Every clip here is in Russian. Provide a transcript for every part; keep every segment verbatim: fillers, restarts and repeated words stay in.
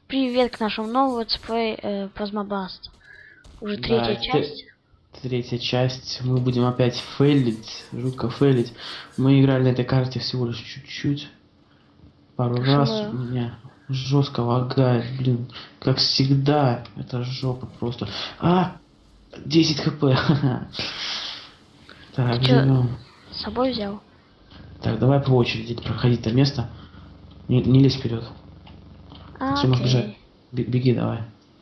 Привет к нашему новому летсплей э, Плазмобаст. Уже Да, третья это часть. третья часть. Мы будем опять фейлить, жутко фейлить. Мы играли на этой карте всего лишь чуть-чуть. Пару Так что раз мы... меня жестко лагает, блин. Как всегда. Это жопа просто. А! десять хп. Ты Так, чё, живем. с собой взял? Так, давай по очереди проходить это место. Не, не лезь вперед. А, Все, можешь бежать. окей. Бе- Беги, давай.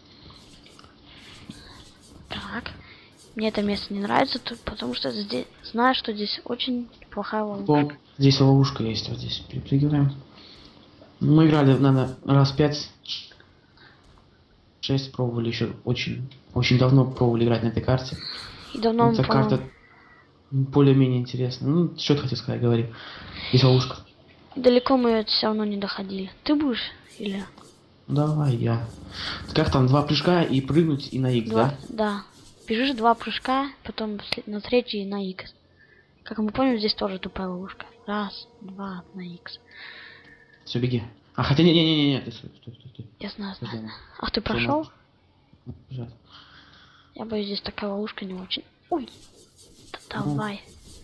Так. Мне это место не нравится, тут, потому что здесь... Знаю, что здесь очень плохая ловушка. О, здесь ловушка есть, вот здесь перепрыгиваем. Мы играли, наверное, раз пять, шесть пробовали еще очень, очень давно пробовали играть на этой карте. И давно мы, Эта по-моему... карта более-менее интересная. Ну, что ты хотел сказать, говори. Здесь ловушка. Далеко мы все равно не доходили. Ты будешь? Или... Давай, я. Как там, два прыжка и прыгнуть и на X, Два... да? Да. Бежишь два прыжка, потом на третий на X. Как мы помним, здесь тоже тупая ловушка. Раз, два, на X. Все, беги. А хотя не-не-не-не, ты стой, стой, стой, стой. Я знаю, Подожди, знаю. она- Ах, ты всё, прошел? она- бежать. Я боюсь, здесь такая ловушка не очень. Ой, да Ну. давай.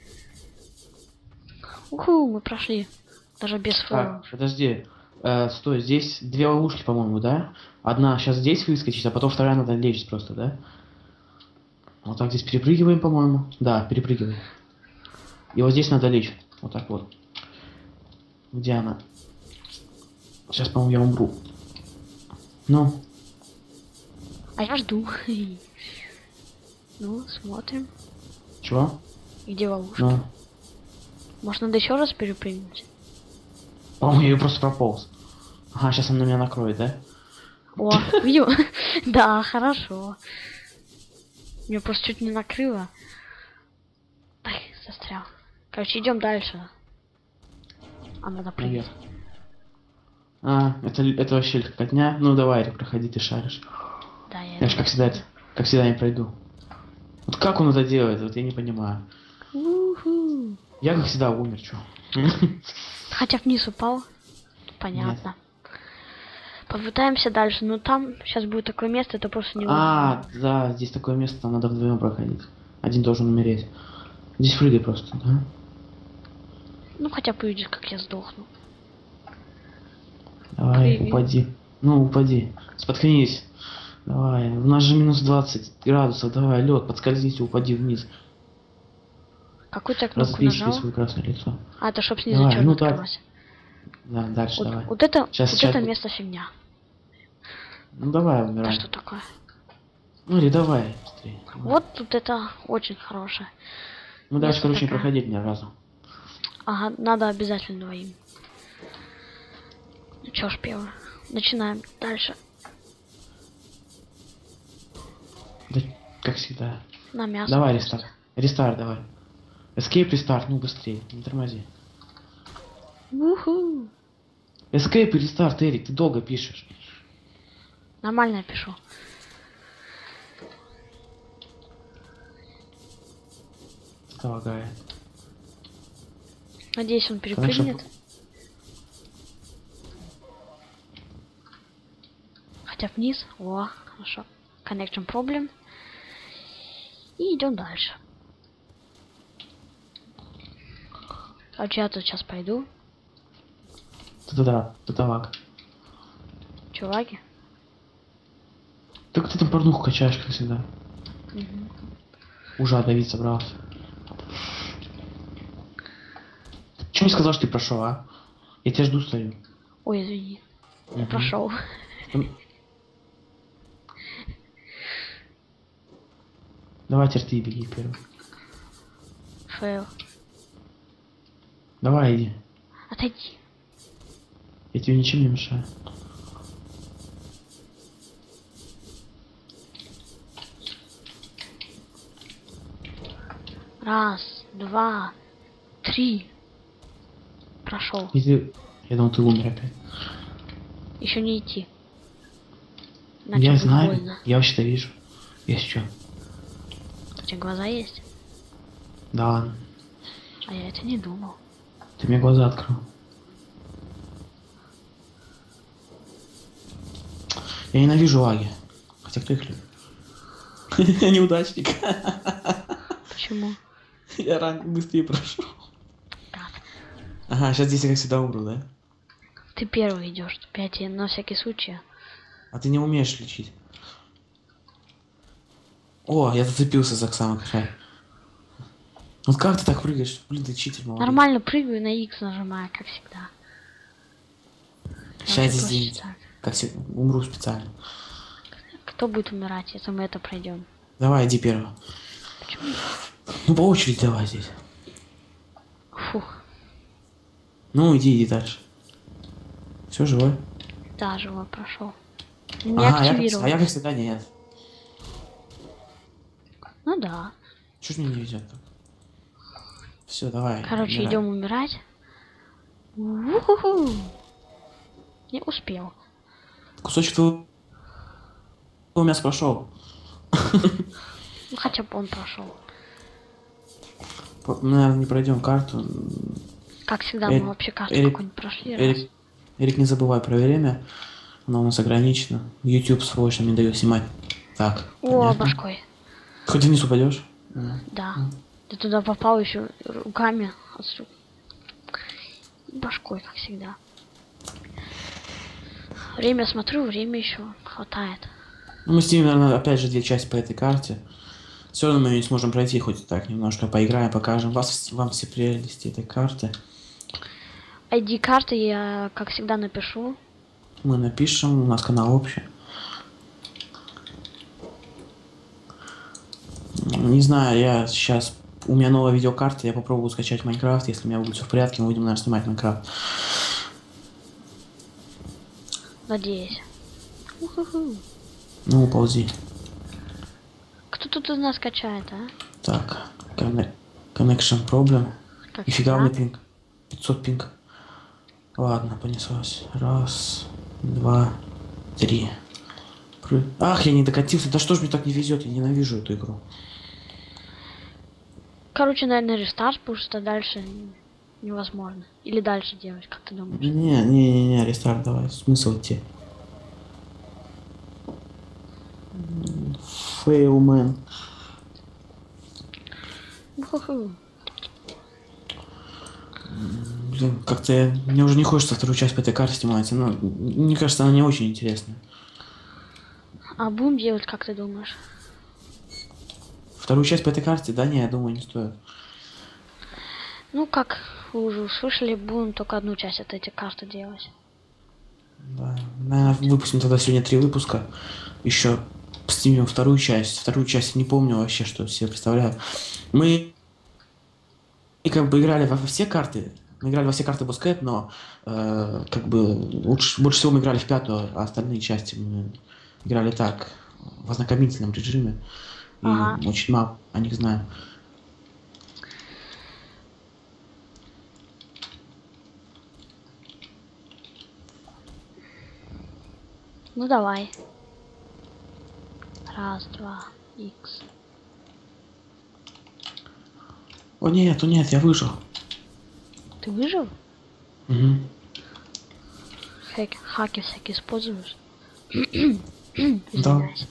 Уху, мы прошли. Даже без флэра. Так, подожди. Э, стой, здесь две ловушки, по-моему, да? Одна сейчас здесь выскочит, а потом вторая надо лечь просто, да? Вот так здесь перепрыгиваем, по-моему. Да, перепрыгиваем. И вот здесь надо лечь. Вот так вот. Где она? Сейчас, по-моему, я умру. Ну, А я жду. Ну, смотрим. чего? Где ловушка? Ну, Может, надо еще раз перепрыгнуть? по-моему, я ее просто прополз. Ага, сейчас она меня накроет, да? О, видел? Да, хорошо. Меня просто чуть не накрыло. Ай, застрял. Короче, идем дальше. А надо прыгать. А, это, это вообще легкотня. Ну давай, проходи, ты шаришь. Да, я Я ж как всегда, это- как всегда не пройду. Вот как он это делает, вот я не понимаю. Уху. Я как всегда умер, чё? Хотя вниз упал. Понятно. Попытаемся дальше, но там сейчас будет такое место, это просто не А, да, здесь такое место, там надо вдвоем проходить. Один должен умереть. Здесь прыгай просто, да? Ну хотя бы увидишь, как я сдохну. Давай, Прыгай. упади. Ну, упади. Споткнись. Давай, у нас же минус двадцать градусов, давай, лед, подскользнись и упади вниз. Какую ты кнопку Разбей себе нажал? свое красное лицо. А, это чтоб снизу Давай, черно ну так. открылось. Да, дальше Вот, давай. вот это, Сейчас, вот сейчас. это место фигня. Ну давай, Да умирай. что такое? Ну или давай, быстрее. Давай. Вот тут это очень хорошее. Мы дальше, место короче, не такое. проходили ни разу. Ага, надо обязательно двоим. Ну чё ж, первый. Начинаем дальше. Да, как всегда. На мясо. Давай просто. рестарт. Рестарт давай. Escape рестарт, ну быстрее, не тормози. Уху. Escape и рестарт, Эрик, ты долго пишешь. Нормально я пишу. Это лагает. Надеюсь, он Конечно. перепрыгнет. Хотя вниз. О, хорошо. Connection problem. И идем дальше. Короче, я тут сейчас пойду. Да-да-да, это лаг. Чуваки. Так ты там порнуху качаешь, как всегда. Мгм. Уже давить собрался. Чего не сказал, что ты прошел, а? Я тебя жду, стою. Ой, извини. Я Мгм. прошел. Там- Давай теперь ты беги первый. Фейл. Давай иди. Отойди. Я тебе ничем не мешаю. Раз, два, три. Прошел. Иди. Я думал, ты умер опять. Еще не идти. Я Иначе будет знаю. больно. Я вообще-то вижу. Есть что. У тебя глаза есть? Да ладно. А я это не думал. Ты мне глаза открыл. Я ненавижу лаги. Хотя кто их любит? Неудачник. Почему? Я ран быстрее прошел. Так. Ага, сейчас здесь я как всегда умру, да? Ты первый идешь, опять я на всякий случай. А ты не умеешь лечить. О, я зацепился за самый край. Вот как ты так прыгаешь? Блин, ты читер, молодец. Нормально прыгаю, на X нажимаю, как всегда. Сейчас Даже здесь проще день. так. Как всегда, умру специально. Кто будет умирать, если мы это пройдем? Давай, иди первый. Почему? Ну, по очереди давай здесь. Фух, Ну, иди, иди дальше. Все, живой? да, живой прошел. Не Ага, я как, активировал. а я как всегда нет. Ну да. Чё ж мне не везет? Все, давай. Короче, умирай. идем умирать. У-ху-ху. Не успел. Кусочек твоего мяса прошел. Ну хотя бы он прошел. Наверное, не пройдем карту. Как всегда, Эрик- мы вообще карту Эрик- какую-нибудь прошли раз. Эрик, Эрик, не забывай про время. Оно у нас ограничено. YouTube срочно не дает снимать. Так. О, понятно? башкой. Хоть вниз упадешь? Да. Да. Ты туда попал еще руками. отсю- И башкой, как всегда. Время смотрю, время еще хватает. Ну, мы снимем, наверное, опять же две части по этой карте. Все равно мы ее не сможем пройти, хоть так немножко поиграем, покажем вас, вам все прелести этой карты. ай ди карты я, как всегда, напишу. Мы напишем, у нас канал общий. Не знаю, я сейчас... У меня новая видеокарта, я попробую скачать Майнкрафт. Если у меня будет все в порядке, мы будем, наверное, снимать Майнкрафт. Надеюсь. Уху-ху. Ну, ползи. Кто тут из нас качает, а? Так, conne- connection problem. Как Нифига всегда. мне пинг. пятьсот пинг. Ладно, понеслась. Раз, два, три. Пры- Ах, я не докатился. Да что ж мне так не везет? Я ненавижу эту игру. Короче, наверное, рестарт, потому что дальше невозможно. Или дальше делать, как ты думаешь? Не, не, не, не, рестарт давай. Смысл идти. Fail, man. Уху-ху. Блин, как-то я- мне уже не хочется вторую часть по этой карте снимать. Она, мне кажется, она не очень интересная. А будем делать, как ты думаешь? Вторую часть по этой карте, да, не, я думаю, не стоит. Ну, как вы уже услышали, будем только одну часть от этих карты делать. Да. Наверное, выпустим тогда сегодня три выпуска. Еще снимем вторую часть. Вторую часть не помню вообще, что себе представляю. Мы и как бы играли во все карты. Мы играли во все карты Бускет, но э, как бы лучше, больше всего мы играли в пятую, а остальные части мы играли так, в ознакомительном режиме. И Ага. очень мало о них знаю. Ну, давай. Раз, два, икс. О нет, о нет, я выжил. Ты выжил? Угу. Хак, хаки всякие используешь? Да. Извиняюсь.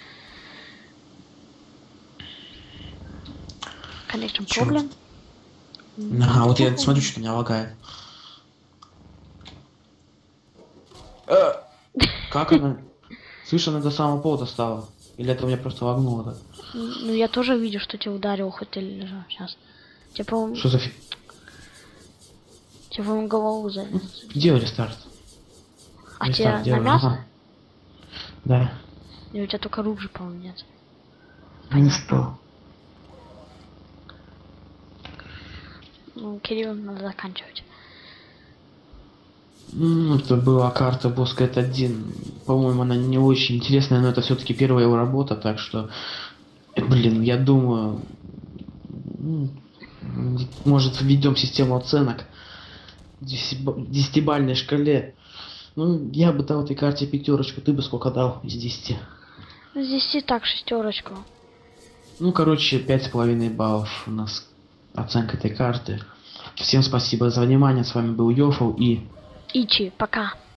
Connection Чёрт. problem. Ага, вот я смотрю, что меня лагает. Э, Как она? Слышь, она до самого пола достала. Или это меня просто лагнуло так? Ну, я тоже видел, что тебя ударил, хоть ты лежал. Сейчас. Тебе, по-моему, Что за фи... тебе, по-моему, голову за... Делай рестарт. А Рестарт тебя на делай, мясо? ага. Да. Или у тебя только рук же, по-моему, нет? Ну Понятно. что? Ну, Кирилл, надо заканчивать. М, Это была карта Боскет один. По-моему, она не очень интересная, но это все-таки первая его работа, так что, э, блин, я думаю, м, может, введем систему оценок в десятиб- десятибалльной шкале. Ну, я бы дал этой карте пятерочку, ты бы сколько дал из десяти? Ну, здесь и так шестерочку. Ну, короче, пять с половиной баллов у нас оценка этой карты. Всем спасибо за внимание, с вами был Йофл и... Ичи, пока.